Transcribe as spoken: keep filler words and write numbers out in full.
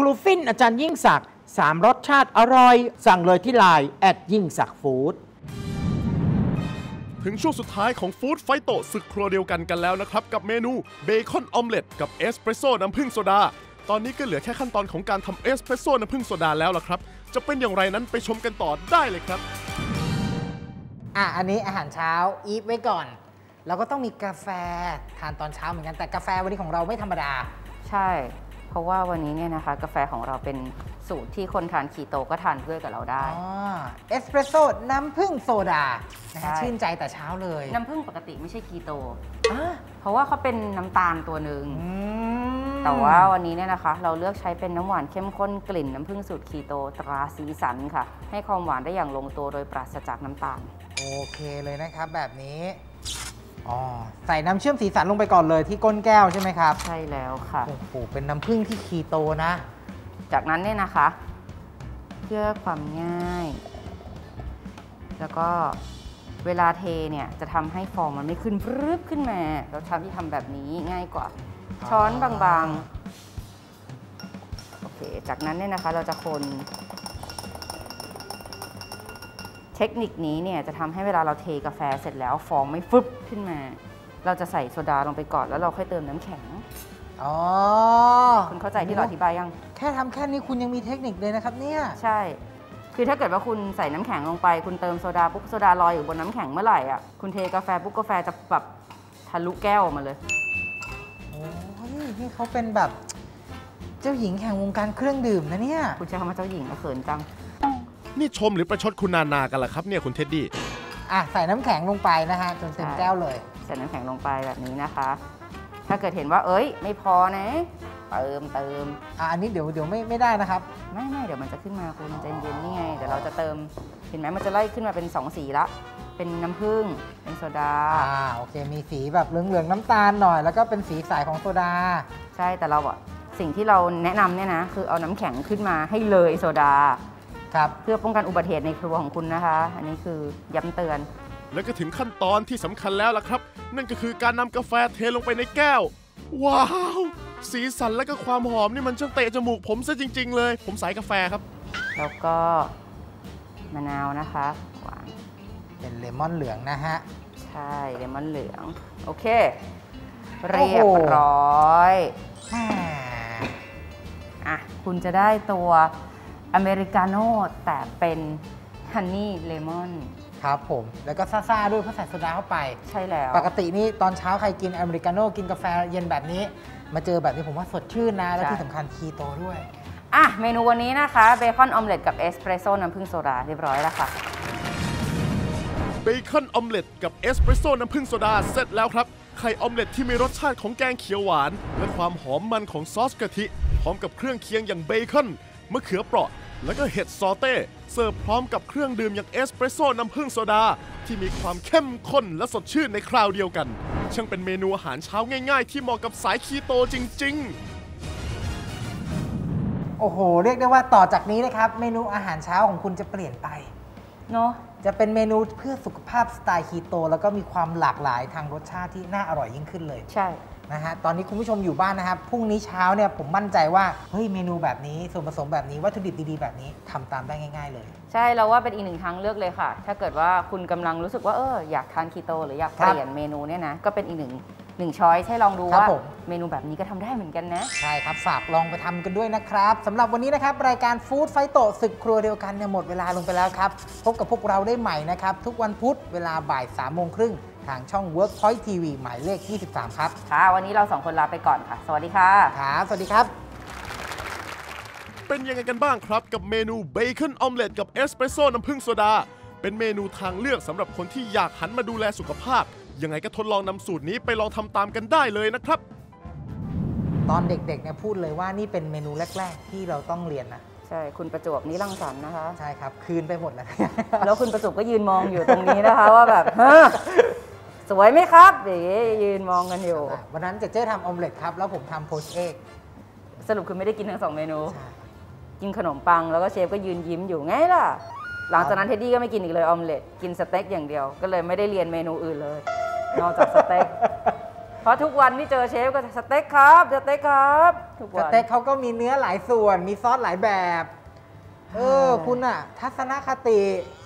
ลูฟินอาจารย์ยิ่งศักดิ์สามรสชาติอร่อยสั่งเลยที่ไลน์แอดยิ่งศักดิ์ฟู้ดถึงช่วงสุดท้ายของฟู้ดไฟโตศึกครัวเดียวกันกันแล้วนะครับกับเมนูเบคอนออมเล็ตกับเอสเปรสโซ่น้ำผึ้งโซดาตอนนี้ก็เหลือแค่ขั้นตอนของการทำเอสเปรสโซ่น้ำผึ้งโซดาแล้วล่ะครับจะเป็นอย่างไรนั้นไปชมกันต่อได้เลยครับอ่ะอันนี้อาหารเช้าอีฟไว้ก่อนเราก็ต้องมีกาแฟทานตอนเช้าเหมือนกันแต่กาแฟวันนี้ของเราไม่ธรรมดาใช่เพราะว่าวันนี้เนี่ยนะคะกาแฟของเราเป็นสูตรที่คนทานคีโตก็ทานด้วยกับเราได้อ๋อเอสเปรสโซ่น้ำผึ้งโซดานะชื่นใจแต่เช้าเลยน้ำผึ้งปกติไม่ใช่คีโตเพราะว่าเขาเป็นน้ำตาลตัวหนึ่งแต่ว่าวันนี้เนี่ยนะคะเราเลือกใช้เป็นน้ำหวานเข้มข้นกลิ่นน้ำผึ้งสูตรคีโตตราสีสันค่ะให้ความหวานได้อย่างลงตัวโดยปราศจากน้ำตาลโอเคเลยนะครับแบบนี้อ๋อใส่น้ำเชื่อมสีสันลงไปก่อนเลยที่ก้นแก้วใช่ไหมครับใช่แล้วค่ะโอ้โหเป็นน้ำผึ้งที่คีโตนะจากนั้นเนี่ยนะคะเพื่อความง่ายแล้วก็เวลาเทเนี่ยจะทำให้ฟองมันไม่ขึ้นพรึบขึ้นมาเราทำที่ทำแบบนี้ง่ายกว่าช้อนบางๆโอเคจากนั้นเนี่ยนะคะเราจะคนเทคนิคนี้เนี่ยจะทำให้เวลาเราเทกาแฟเสร็จแล้วฟองไม่ฟึบขึ้นมาเราจะใส่โซดาลงไปก่อนแล้วเราค่อยเติมน้ำแข็งอ๋อคุณเข้าใจที่เราอธิบายยังแค่ทำแค่นี้คุณยังมีเทคนิคเลยนะครับเนี่ยใช่คือถ้าเกิดว่าคุณใส่น้ำแข็งลงไปคุณเติมโซดาปุ๊บโซดาลอยอยู่บนน้ำแข็งเมื่อไหร่อ่ะคุณเทกาแฟปุ๊บกาแฟจะแบบทะลุแก้วออกมาเลยโอ้ยนี่เขาเป็นแบบเจ้าหญิงแห่งวงการเครื่องดื่มนะเนี่ยคุณใช้คำว่าเจ้าหญิงเขินจังนี่ชมหรือประชดคุณนานากันล่ะครับเนี่ยคุณเท็ดดี้อ่ะใส่น้ำแข็งลงไปนะฮะจนเต็มแก้วเลยใส่น้ำแข็งลงไปแบบนี้นะคะถ้าเกิดเห็นว่าเอ้ยไม่พอนะเติมเติมอ่ะอันนี้เดี๋ยวเดี๋ยวไม่ไม่ได้นะครับไม่ไม่เดี๋ยวมันจะขึ้นมาคุณใจเย็นนี่ไงเดี๋ยวเราจะเติมเห็นไหมมันจะไล่ขึ้นมาเป็นสองสีละเป็นน้ำผึ้งเป็นโซดาอ่าโอเคมีสีแบบเหลืองๆน้ำตาลหน่อยแล้วก็เป็นสีใสของโซดาใช่แต่เราอะสิ่งที่เราแนะนำเนี่ยนะคือเอาน้ำแข็งขึ้นมาให้เลยโซดาครับเพื่อป้องกันอุบัติเหตุในครัวของคุณนะคะอันนี้คือย้ำเตือนแล้วก็ถึงขั้นตอนที่สำคัญแล้วล่ะครับนั่นก็คือการนำกาแฟเทลงไปในแก้วว้าวสีสันและก็ความหอมนี่มันช่างเตะจมูกผมซะจริงๆเลยผมสายกาแฟครับแล้วก็มะนาวนะคะหวานเป็นเลมอนเหลืองนะฮะใช่เลมอนเหลืองโอเคเรียบร้อยอ่ะคุณจะได้ตัวอเมริกาโน่แต่เป็นฮันนี่เลมอนครับผมแล้วก็ซ่าๆด้วยเพราะใส่โซดาเข้าไปใช่แล้วปกตินี่ตอนเช้าใครกินอเมริกาโน่กินกาแฟเย็นแบบนี้มาเจอแบบนี้ผมว่าสดชื่นนะและที่สำคัญคีโตด้วยอ่ะเมนูวันนี้นะคะเบคอนออมเล็ตกับเอสเปรสโซ่น้ำผึ้งโซดาเรียบร้อยแล้วค่ะเบคอนออมเล็ตกับเอสเปรสโซ่น้ำผึ้งโซดาเสร็จแล้วครับไข่ออมเล็ตที่มีรสชาติของแกงเขียวหวานและความหอมมันของซอสกะทิพร้อมกับเครื่องเคียงอย่างเบคอนมะเขือเปราะแล้วก็เห็ดซอเต้เสิร์ฟพร้อมกับเครื่องดื่มอย่างเอสเปรสโซ่น้ำผึ้งโซดาที่มีความเข้มข้นและสดชื่นในคราวเดียวกันช่างเป็นเมนูอาหารเช้าง่ายๆที่เหมาะกับสายคีโตจริงๆโอ้โหเรียกได้ว่าต่อจากนี้นะครับเมนูอาหารเช้าของคุณจะเปลี่ยนไปเนาะจะเป็นเมนูเพื่อสุขภาพสไตล์คีโตแล้วก็มีความหลากหลายทางรสชาติที่น่าอร่อยยิ่งขึ้นเลยใช่นะฮะตอนนี้คุณผู้ชมอยู่บ้านนะครับพรุ่งนี้เช้าเนี่ยผมมั่นใจว่าเฮ้ยเมนูแบบนี้ส่วนผสมแบบนี้วัตถุดิบดีๆแบบนี้ทำตามได้ง่ายๆเลยใช่เราว่าเป็นอีกหนึ่งทางเลือกเลยค่ะถ้าเกิดว่าคุณกำลังรู้สึกว่าเอออยากทานคีโตหรืออยากเปลี่ยนเมนูเนี่ยนะก็เป็นอีกหนึ่งหนึ่งช้อยให้ลองดูว่าเมนูแบบนี้ก็ทำได้เหมือนกันนะใช่ครับฝากลองไปทำกันด้วยนะครับสำหรับวันนี้นะครับรายการฟู้ดไฟโตศึกครัวเดียวกันเนี่ยหมดเวลาลงไปแล้วครับพบกับพวกเราได้ใหม่นะครับทุกวันพุธเวลาบ่ายสามโมงครึ่งทางช่อง Workpoint ที วี หมายเลขยี่สิบสามครับค่ะวันนี้เราสองคนลาไปก่อนค่ะสวัสดีค่ะครับสวัสดีครับเป็นยังไงกันบ้างครับกับเมนูเบคอนออมเล็ตกับเอสเปรสโซ่น้ำผึ้งโซดาเป็นเมนูทางเลือกสำหรับคนที่อยากหันมาดูแลสุขภาพยังไงก็ทดลองนำสูตรนี้ไปลองทำตามกันได้เลยนะครับตอนเด็กๆเนี่ยพูดเลยว่านี่เป็นเมนูแรกๆที่เราต้องเรียนนะใช่คุณประจวบนิรังสรรค์นะคะใช่ครับคืนไปหมดแล้วแล้วคุณประจวบก็ยืนมองอยู่ตรงนี้นะคะว่าแบบสวยไหมครับเดี๋ยวยืนมองกันอยู่วันนั้นเจ๊เจ๊ทำออมเล็ตครับแล้วผมทำโพชเอกสรุปคือไม่ได้กินทั้งสองเมนูกินขนมปังแล้วก็เชฟก็ยืนยิ้มอยู่ไงล่ะหลังจากนั้นเท็ดดี้ก็ไม่กินอีกเลยออมเล็ตกินสเต็กอย่างเดียวก็เลยไม่ได้เรียนเมนูอื่นเลยนอกจากสเต็กเพราะทุกวันที่เจอเชฟก็สเต็กครับสเต็กครับทุกสวันเต็กเขาก็มีเนื้อหลายส่วนมีซอสหลายแบบ เออคุณอะทัศนคติ